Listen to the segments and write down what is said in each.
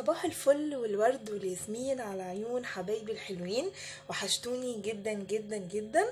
صباح الفل والورد والياسمين على عيون حبايبي الحلوين، وحشتوني جدا جدا جدا.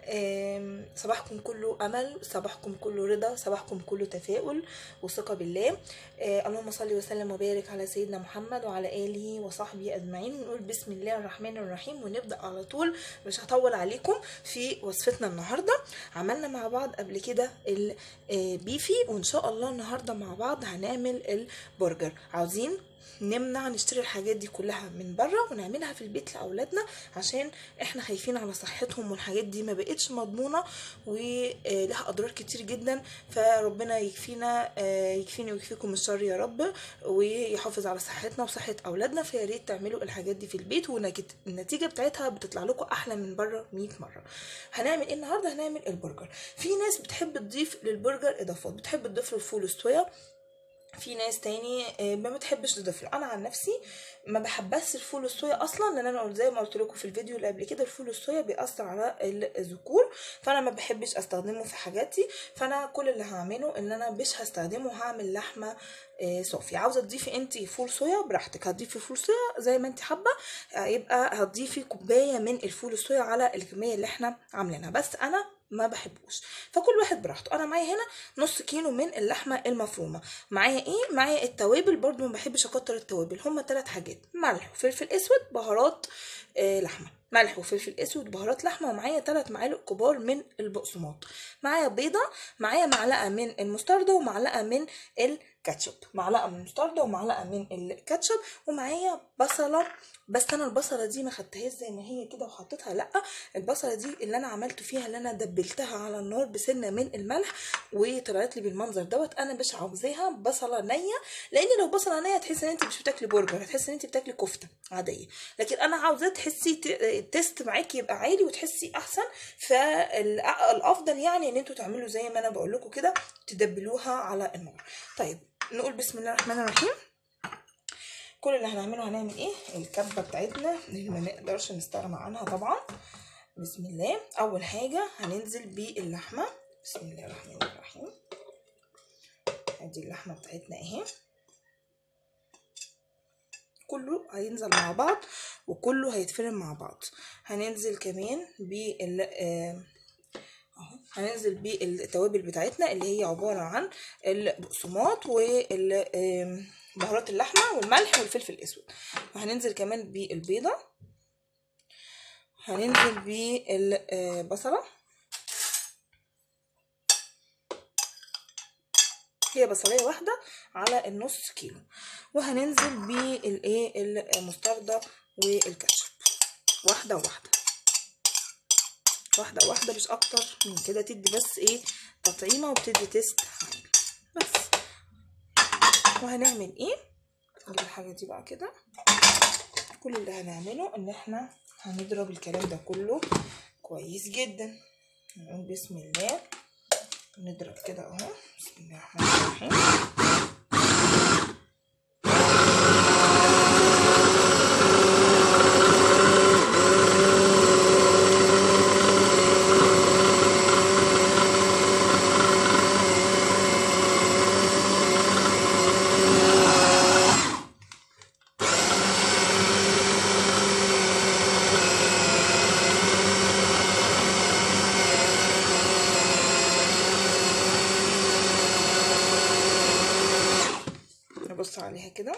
صباحكم كله امل، صباحكم كله رضا، صباحكم كله تفاؤل وثقه بالله. اللهم صل وسلم وبارك على سيدنا محمد وعلى اله وصحبه اجمعين، ونقول بسم الله الرحمن الرحيم ونبدا على طول. مش هطول عليكم في وصفتنا النهارده. عملنا مع بعض قبل كده البيفي، وان شاء الله النهارده مع بعض هنعمل البرجر. عاوزين نمنع نشتري الحاجات دي كلها من بره ونعملها في البيت لاولادنا، عشان احنا خايفين على صحتهم، والحاجات دي ما بقتش مضمونه ولها اضرار كتير جدا. فربنا يكفينا يكفيني ويكفيكم الشر يا رب، ويحافظ على صحتنا وصحه اولادنا. فيا ريت تعملوا الحاجات دي في البيت، والنتيجه بتاعتها بتطلع لكم احلى من بره 100 مره. هنعمل ايه النهارده؟ هنعمل البرجر. في ناس بتحب تضيف للبرجر اضافات، بتحب تضيف له الفول الصويا، في ناس تاني ما بتحبش تضيف له. انا عن نفسي ما بحبش الفول الصويا اصلا، لان انا زي ما قلت لكم في الفيديو اللي قبل كده الفول الصويا بيأثر على الذكور، فانا ما بحبش استخدمه في حاجاتي. فانا كل اللي هعمله ان انا مش هستخدمه، هعمل لحمه صافي. عاوزه تضيفي انت فول صويا براحتك، هتضيفي فول صويا زي ما انت حابه، يبقى هتضيفي كوبايه من الفول الصويا على الكميه اللي احنا عاملينها، بس انا ما بحبوش. فكل واحد براحته. انا معايا هنا نص كيلو من اللحمه المفرومه. معايا ايه؟ معايا التوابل، برضو ما بحبش اكتر التوابل. هما 3 حاجات: ملح وفلفل اسود، بهارات لحمه، ملح وفلفل اسود، بهارات لحمه. ومعايا 3 معالق كبار من البقسماط. معايا بيضه، معايا معلقه من المستردة ومعلقه من الكاتشب، معلقه من المستردة ومعلقه من الكاتشب. ومعايا بصله، بس انا البصله دي ما خدتهاش زي ما هي كده وحطيتها، لا، البصله دي اللي انا عملته فيها اللي انا دبلتها على النار بسنه من الملح وطلعت لي بالمنظر دوت. انا مش عاوزاها بصله نيه، لان لو بصله نيه هتحسي ان انت مش بتاكلي برجر، هتحسي ان انت بتاكلي كفته عاديه. لكن انا عاوزاه تحسي التيست معاكي يبقى عالي وتحسي احسن. فالافضل يعني ان انتوا تعملوا زي ما انا بقول لكم كده، تدبلوها على النار. طيب نقول بسم الله الرحمن الرحيم. كل اللي هنعمله هنعمل ايه؟ الكبه بتاعتنا اللي ما نقدرش نستغنى عنها طبعا. بسم الله. اول حاجه هننزل باللحمه. بسم الله الرحمن الرحيم. ادي اللحمه بتاعتنا اهي، كله هينزل مع بعض وكله هيتفرم مع بعض. هننزل كمان هننزل بالتوابل بتاعتنا اللي هي عباره عن البقسماط بهارات اللحمه والملح والفلفل الاسود. وهننزل كمان بالبيضه، هننزل بالبصله، هي بصليه واحده على النص كيلو. وهننزل بالايه المستردة والكاتشب، واحده واحده واحده واحده، مش اكتر من كده، تدي بس ايه تطعيمه وبتدي تيست بس. وهنعمل ايه؟ نجيب الحاجه دي بقى كده. كل اللي هنعمله ان احنا هنضرب الكلام ده كله كويس جدا. نقول بسم الله، نضرب كده اهو. بسم الله الرحمن الرحيم. نبص عليها كده،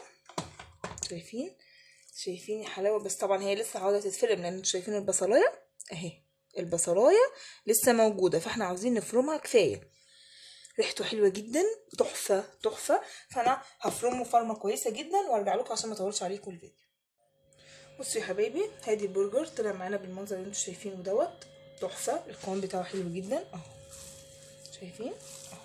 شايفين الحلاوه؟ بس طبعا هي لسه عاوزه تتفرم، لان انتوا شايفين البصلايه اهي، البصلايه لسه موجوده، فاحنا عاوزين نفرمها كفايه. ريحته حلوه جدا، تحفه تحفه. فانا هفرمه فرمه كويسه جدا وارجع لكم عشان ما اطولش عليكم الفيديو. بصوا يا حبايبي، هادي البرجر طلع معانا بالمنظر اللي انتوا شايفينه دوت، تحفه. القوام بتاعه حلو جدا اهو، شايفين اهو.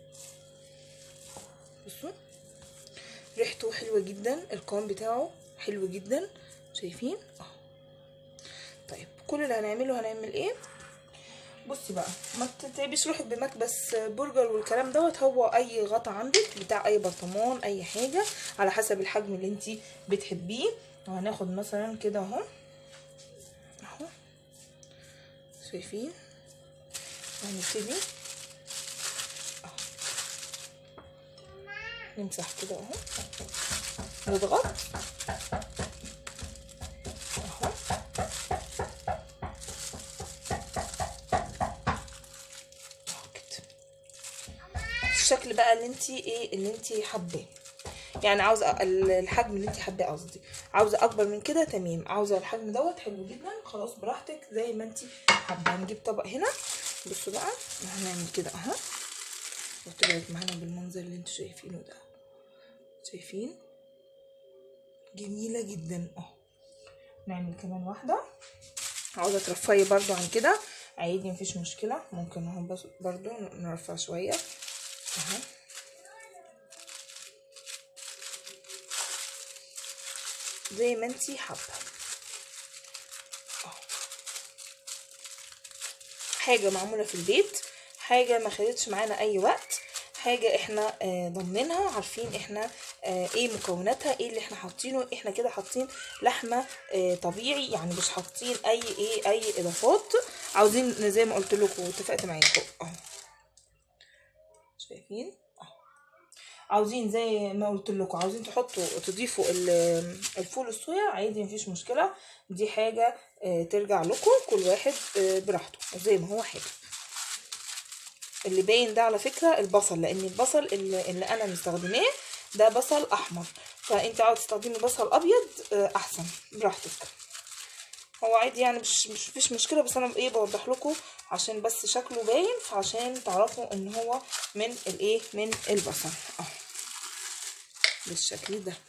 بصوا ريحته حلوه جدا، القوام بتاعه حلو جدا، شايفين اهو. طيب كل اللي هنعمله هنعمل ايه؟ بصي بقى، ما تتعبيش روحك بمكبس برجر والكلام دوت. هو اي غطا عندك بتاع اي برطمان، اي حاجه على حسب الحجم اللي انتي بتحبيه. وهناخد مثلا كده اهو اهو، شايفين؟ وهنبتدي اهو نمسح كده اهو، نضغط اهو كده. الشكل بقى اللي انتي حباه، يعني عاوزه الحجم اللي انتي حباه، قصدي عاوزه اكبر من كده تمام، عاوزه الحجم دوت حلو جدا، خلاص براحتك زي ما انتي حابه. هنجيب طبق هنا، بصوا بقى هنعمل كده اهو، وطلعت معانا بالمنظر اللي انتوا شايفينه ده. شايفين جميله جدا اهو. نعمل كمان واحده، عاوزه ترفعي برضو عن كده عادي مفيش مشكله، ممكن اهو بس برضو نرفع شويه اهو زي ما انتي حابه. حاجه معموله في البيت، حاجه ما خدتش معانا اي وقت، حاجه احنا ضامنينها، عارفين احنا ايه مكوناتها، ايه اللي احنا حاطينه. احنا كده حاطين لحمه طبيعي، يعني مش حاطين اي اضافات. عاوزين زي ما قلت لكم واتفقت معاكم اهو، شايفين اهو. عاوزين زي ما قلت لكم، عاوزين تضيفوا الفول الصويا عادي مفيش مشكله، دي حاجه ترجع لكم كل واحد براحته زي ما هو حابب. اللي باين ده على فكره البصل، لان البصل اللي انا مستخدماه ده بصل احمر، فانت عاوز تستخدمي بصل ابيض احسن براحتك. هو عادي يعني مش فيش مشكله، بس انا بوضح لكم عشان بس شكله باين، فعشان تعرفوا ان هو من البصل اهو بالشكل ده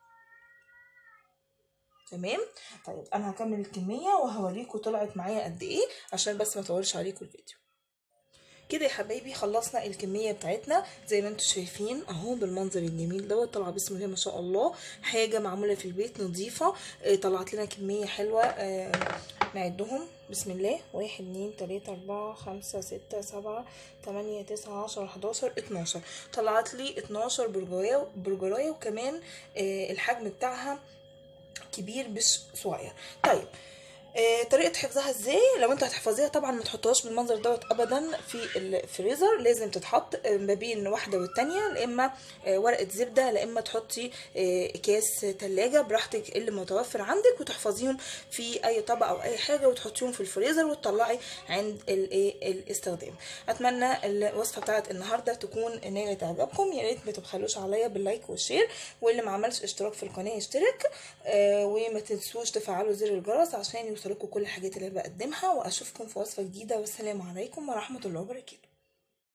تمام. طيب انا هكمل الكميه وهوريكم طلعت معايا قد ايه عشان بس ما اطولش عليكم الفيديو. كده يا حبايبي خلصنا الكميه بتاعتنا زي ما انتم شايفين اهو بالمنظر الجميل دوت. طالعه بسم الله ما شاء الله، حاجه معموله في البيت نظيفه. طلعت لنا كميه حلوه. نعدهم بسم الله: 1 2 3 4 5 6 7 8 9 10 11 12. طلعت لي 12 برجرايه وكمان الحجم بتاعها كبير مش صغير. طيب طريقه حفظها ازاي؟ لو انت هتحفظيها طبعا ما تحطهاش بالمنظر دوت ابدا في الفريزر، لازم تتحط ما بين واحده والتانيه، لا اما ورقه زبده، لا اما تحطي اكياس تلاجة براحتك اللي متوفر عندك، وتحفظيهم في اي طبق او اي حاجه وتحطيهم في الفريزر وتطلعي عند الاستخدام. اتمنى الوصفه بتاعت النهارده تكون نالت اعجابكم. يا ريت ما تبخلوش عليا باللايك والشير، واللي ما عملش اشتراك في القناه يشترك، وما تنسوش تفعلوا زر الجرس عشان يوصلكم كل الحاجات اللي بقدمها. واشوفكم في وصفه جديده، والسلام عليكم ورحمه الله وبركاته.